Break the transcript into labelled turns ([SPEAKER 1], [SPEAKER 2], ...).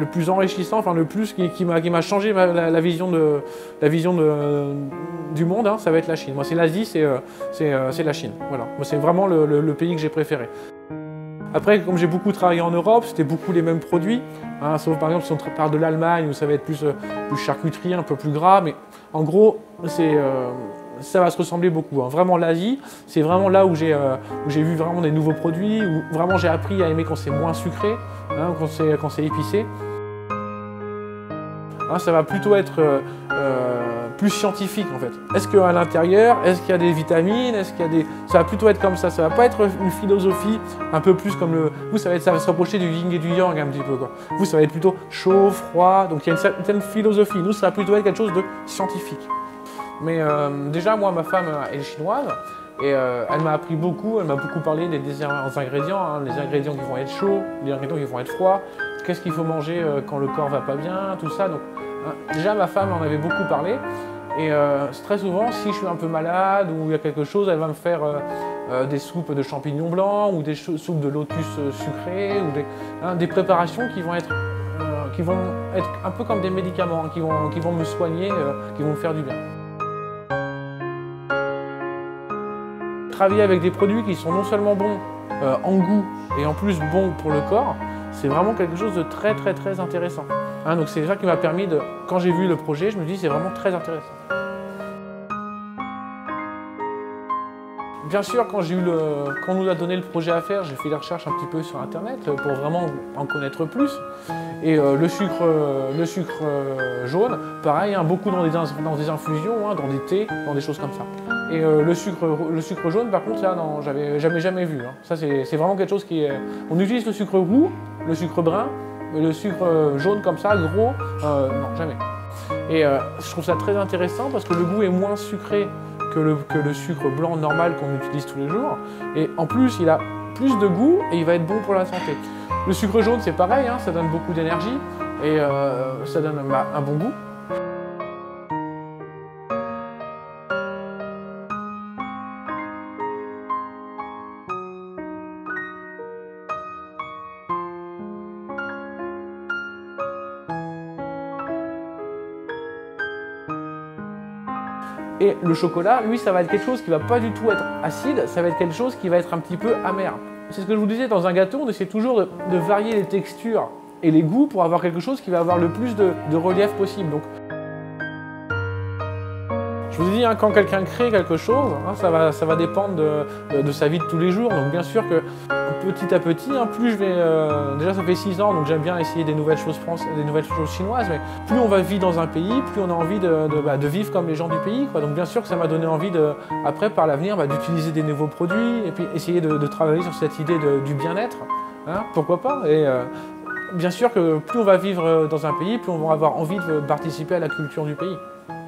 [SPEAKER 1] le plus enrichissant, enfin le plus qui m'a changé la vision du monde, hein, ça va être la Chine. Moi, c'est l'Asie, c'est la Chine. Voilà. Moi, c'est vraiment le pays que j'ai préféré. Après, comme j'ai beaucoup travaillé en Europe, c'était beaucoup les mêmes produits, hein, sauf par exemple si on parle de l'Allemagne où ça va être plus charcuterie, un peu plus gras, mais en gros, ça va se ressembler beaucoup. Hein. Vraiment l'Asie, c'est vraiment là où j'ai vu vraiment des nouveaux produits, où vraiment j'ai appris à aimer quand c'est moins sucré, hein, quand c'est épicé. Hein, ça va plutôt être plus scientifique en fait. Est-ce qu'à l'intérieur, est-ce qu'il y a des vitamines, est-ce qu'il y a des... Ça va plutôt être comme ça va pas être une philosophie un peu plus comme le... Vous, ça va se rapprocher du yin et du yang un petit peu quoi. Vous, ça va être plutôt chaud, froid, donc il y a une certaine philosophie. Nous, ça va plutôt être quelque chose de scientifique. Mais déjà, moi, ma femme est chinoise et elle m'a appris beaucoup, elle m'a beaucoup parlé des ingrédients, hein, les ingrédients qui vont être chauds, les ingrédients qui vont être froids, qu'est-ce qu'il faut manger quand le corps va pas bien, tout ça. Donc, déjà, ma femme en avait beaucoup parlé et très souvent, si je suis un peu malade ou il y a quelque chose, elle va me faire des soupes de champignons blancs ou des soupes de lotus sucrées ou des préparations qui vont être un peu comme des médicaments, hein, qui vont me soigner, qui vont me faire du bien. Travailler avec des produits qui sont non seulement bons en goût et en plus bons pour le corps, c'est vraiment quelque chose de très intéressant. Hein, donc c'est ça qui m'a permis de, quand j'ai vu le projet, je me dis c'est vraiment très intéressant. Bien sûr, quand on nous a donné le projet à faire, j'ai fait des recherches un petit peu sur internet pour vraiment en connaître plus. Et le sucre jaune, pareil, hein, beaucoup dans des infusions, hein, dans des thés, dans des choses comme ça. Et le sucre jaune, par contre, là, non, j'avais jamais vu. Hein. Ça, c'est vraiment quelque chose qui est... On utilise le sucre roux, le sucre brun, mais le sucre jaune comme ça, gros, non, jamais. Et je trouve ça très intéressant parce que le goût est moins sucré que le sucre blanc normal qu'on utilise tous les jours. Et en plus, il a plus de goût et il va être bon pour la santé. Le sucre jaune, c'est pareil, hein, ça donne beaucoup d'énergie et ça donne un bon goût. Et le chocolat, lui, ça va être quelque chose qui ne va pas du tout être acide, ça va être quelque chose qui va être un petit peu amer. C'est ce que je vous disais, dans un gâteau, on essaie toujours de varier les textures et les goûts pour avoir quelque chose qui va avoir le plus de relief possible. Donc, je vous ai dit, hein, quand quelqu'un crée quelque chose, hein, ça va dépendre de sa vie de tous les jours. Donc bien sûr que petit à petit, hein, plus je vais... déjà ça fait 6 ans, donc j'aime bien essayer des nouvelles choses chinoises, mais plus on va vivre dans un pays, plus on a envie de vivre comme les gens du pays, quoi. Donc bien sûr que ça m'a donné envie, après par l'avenir, d'utiliser des nouveaux produits et puis essayer de travailler sur cette idée du bien-être. Hein, pourquoi pas. Et bien sûr que plus on va vivre dans un pays, plus on va avoir envie de participer à la culture du pays.